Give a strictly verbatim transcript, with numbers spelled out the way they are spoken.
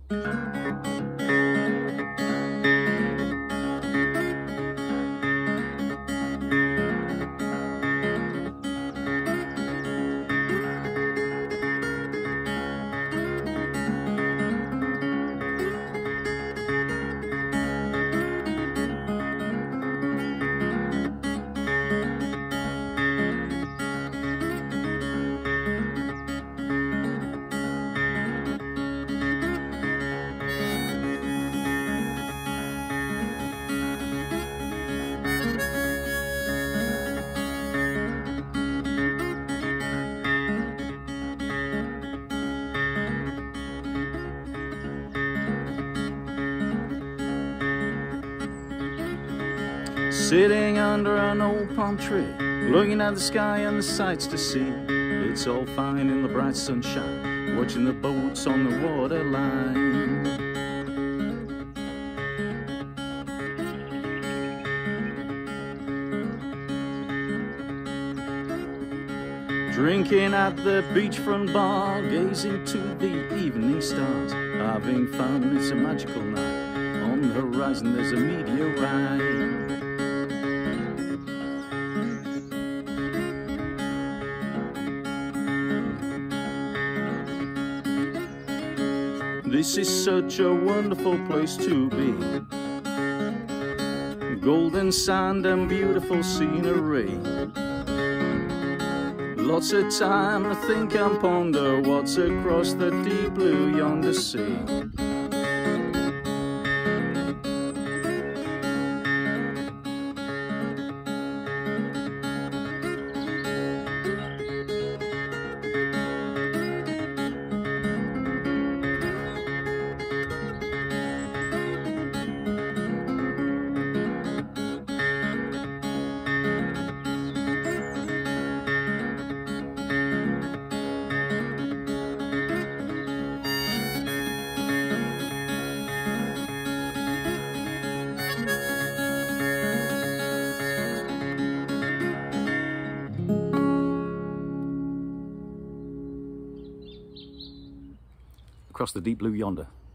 Sitting under an old palm tree, looking at the sky and the sights to see. It's all fine in the bright sunshine, watching the boats on the waterline. Drinking at the beachfront bar, gazing to the evening stars, having fun, it's a magical night. On the horizon there's a meteorite. This is such a wonderful place to be. Golden sand and beautiful scenery. Lots of time to think and ponder what's across the deep blue yonder sea. Across the deep blue yonder.